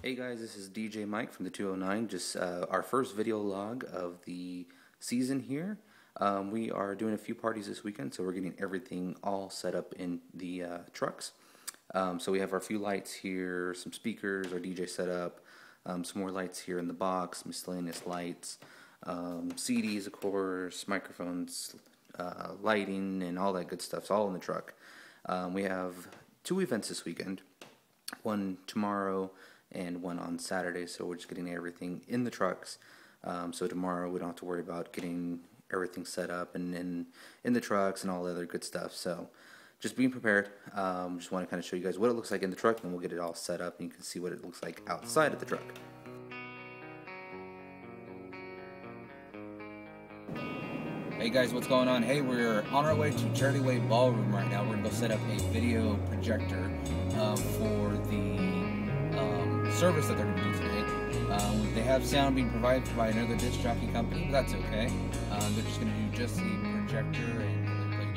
Hey guys, this is DJ Mike from the 209. Just our first video log of the season here. We are doing a few parties this weekend, so we're getting everything all set up in the trucks. So we have our few lights here, some speakers, our DJ setup, some more lights here in the box, miscellaneous lights, CDs of course, microphones, lighting, and all that good stuff. It's all in the truck. We have 2 events this weekend, one tomorrow and one on Saturday, so we're just getting everything in the trucks. So tomorrow we don't have to worry about getting everything set up and in the trucks and all the other good stuff. So just being prepared. Just want to kind of show you guys what it looks like in the truck, and we'll get it all set up and you can see what it looks like outside of the truck. Hey guys, what's going on? Hey, we're on our way to Charity Way Ballroom right now. We're going to go set up a video projector for the service that they're going to do today. They have sound being provided by another disc jockey company, but that's okay. They're just going to do just the projector and play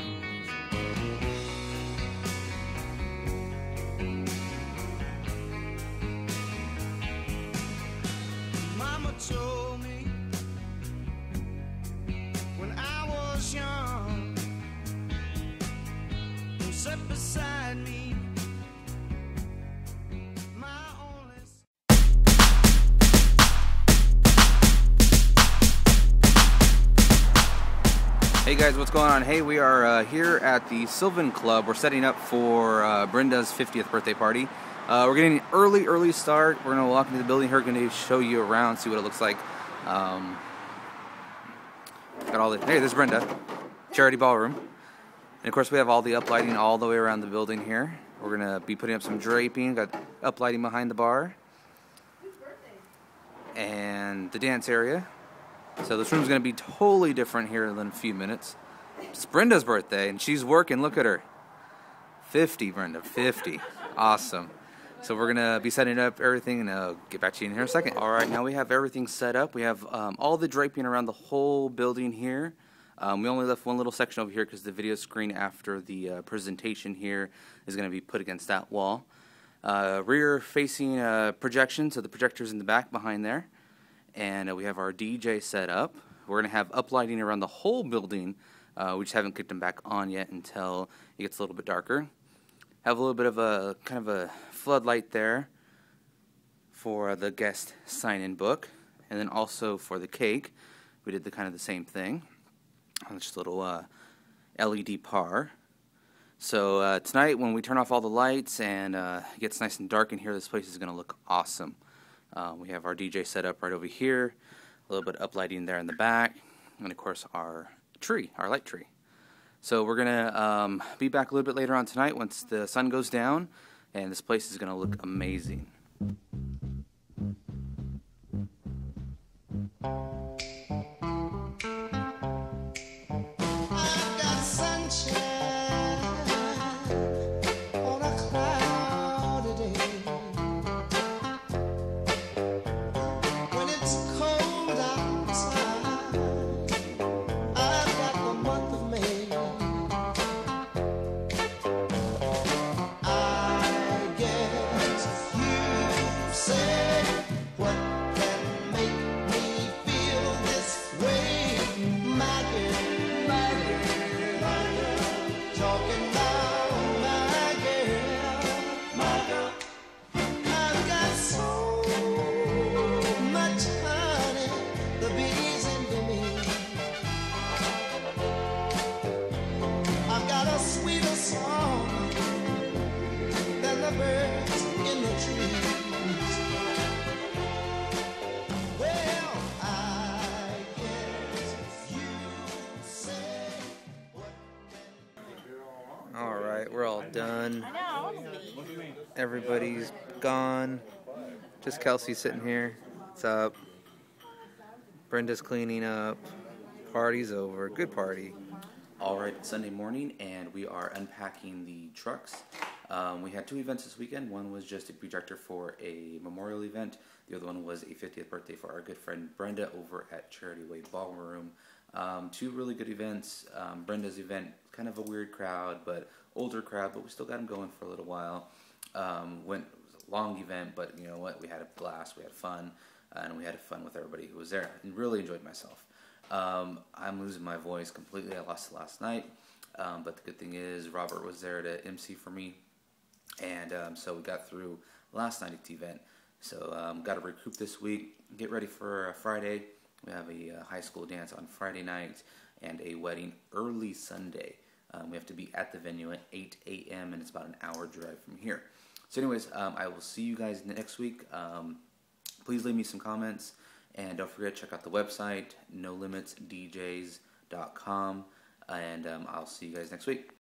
Mama told me when I was young, who sat beside me. Hey guys, what's going on? Hey, we are here at the Sylvan Club. We're setting up for Brenda's 50th birthday party. We're getting an early start. We're going to walk into the building here. We're going to show you around, see what it looks like. Got all the, hey, this is Brenda, Charity Ballroom. And of course we have all the uplighting all the way around the building here. We're going to be putting up some draping, got uplighting behind the bar. And the dance area. So this room's going to be totally different here in a few minutes. It's Brenda's birthday, and she's working. Look at her. 50, Brenda, 50. Awesome. So we're going to be setting up everything, and I'll get back to you in here in a second. All right, now we have everything set up. We have all the draping around the whole building here. We only left one little section over here because the video screen after the presentation here is going to be put against that wall. Rear-facing projection, so the projector's in the back behind there. And we have our DJ set up. We're going to have uplighting around the whole building. We just haven't kicked them back on yet until it gets a little bit darker. Have a little bit of a kind of a floodlight there for the guest sign-in book, and then also for the cake, we did the kind of the same thing. Just a little LED par. So tonight, when we turn off all the lights and it gets nice and dark in here, this place is going to look awesome. We have our DJ set up right over here, a little bit of uplighting there in the back, and of course our tree, our light tree. So we're going to be back a little bit later on tonight once the sun goes down, and this place is going to look amazing. Alright, we're all done. Everybody's gone. Just Kelsey sitting here. What's up? Brenda's cleaning up. Party's over. Good party. Alright, it's Sunday morning and we are unpacking the trucks. We had 2 events this weekend. One was just a projector for a memorial event. The other one was a 50th birthday for our good friend Brenda over at Charity Way Ballroom. 2 really good events. Brenda's event, kind of a weird crowd, but older crowd, but we still got them going for a little while. Went a long event, but you know what? We had a blast, we had fun, and we had fun with everybody who was there, and really enjoyed myself. I'm losing my voice completely. I lost it last night, but the good thing is Robert was there to MC for me, and so we got through last night's event. So got to recoup this week, get ready for Friday. We have a high school dance on Friday night and a wedding early Sunday. We have to be at the venue at 8 a.m. and it's about an hour drive from here. So anyways, I will see you guys next week. Please leave me some comments, and don't forget to check out the website, nolimitsdjs.com, and I'll see you guys next week.